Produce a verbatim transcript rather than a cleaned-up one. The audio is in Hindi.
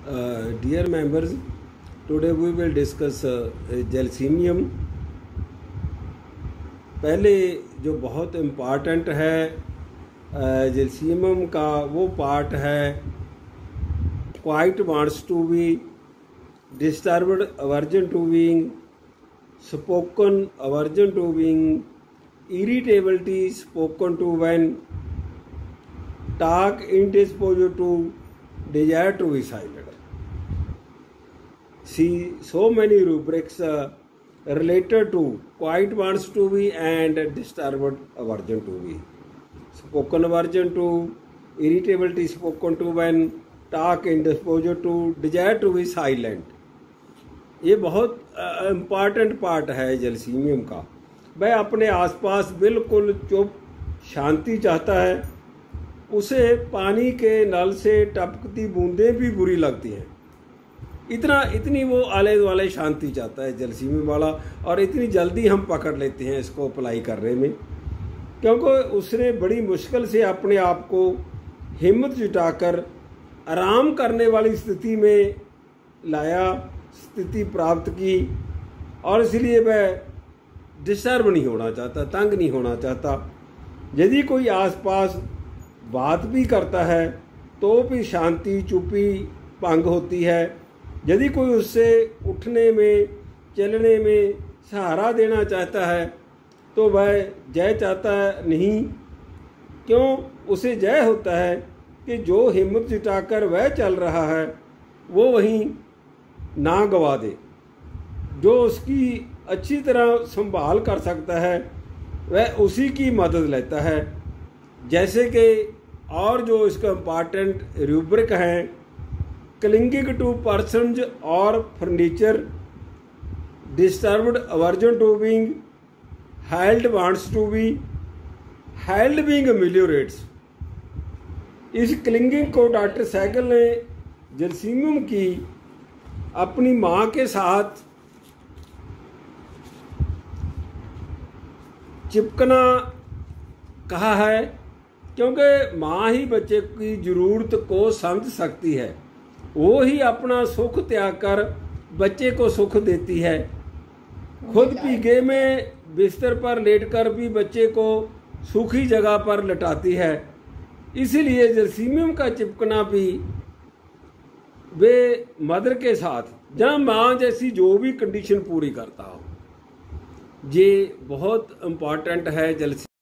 Uh, dear members, today we will discuss uh, जलसीमियम। पहले जो बहुत इम्पॉर्टेंट है जलसीमियम का वो पार्ट है quiet wants to be, disturbed aversion to being, spoken aversion to being, irritability spoken to when, talk indisposed to, desire to be silent. See so many rubrics uh, related to quiet wants to be and disturbed aversion to be. Spoken aversion to, irritability spoken to when, talk indisposed to, desire to be silent. ये बहुत इम्पॉर्टेंट पार्ट है जलसीमियम का। वह अपने आसपास बिल्कुल चुप शांति चाहता है। उसे पानी के नल से टपकती बूंदें भी बुरी लगती हैं। इतना इतनी वो आले दुआले शांति चाहता है जलसीमियम वाला, और इतनी जल्दी हम पकड़ लेते हैं इसको अप्लाई करने में, क्योंकि उसने बड़ी मुश्किल से अपने आप को हिम्मत जुटाकर आराम करने वाली स्थिति में लाया, स्थिति प्राप्त की, और इसलिए वह डिस्टर्ब नहीं होना चाहता, तंग नहीं होना चाहता। यदि कोई आसपास बात भी करता है तो भी शांति चुप्पी भंग होती है। यदि कोई उससे उठने में चलने में सहारा देना चाहता है तो वह जय चाहता है नहीं। क्यों? उसे जय होता है कि जो हिम्मत जुटाकर वह चल रहा है वो वहीं ना गवा दे। जो उसकी अच्छी तरह संभाल कर सकता है वह उसी की मदद लेता है। जैसे कि और जो इसका इम्पॉर्टेंट रूब्रिक हैं, क्लिंगिंग टू पर्सन्स और furniture, disturbed aversion to being, held wants to be, held being ameliorates. इस क्लिंगिंग को डॉक्टर सैगल ने जलसीमियम की अपनी माँ के साथ चिपकना कहा है, क्योंकि माँ ही बच्चे की ज़रूरत को समझ सकती है। वो ही अपना सुख त्याग कर बच्चे को सुख देती है। खुद पीगे में बिस्तर पर लेटकर भी बच्चे को सूखी जगह पर लटाती है। इसीलिए जलसीमियम का चिपकना भी वे मदर के साथ, जहाँ माँ जैसी जो भी कंडीशन पूरी करता हो, ये बहुत इम्पॉर्टेंट है जलसी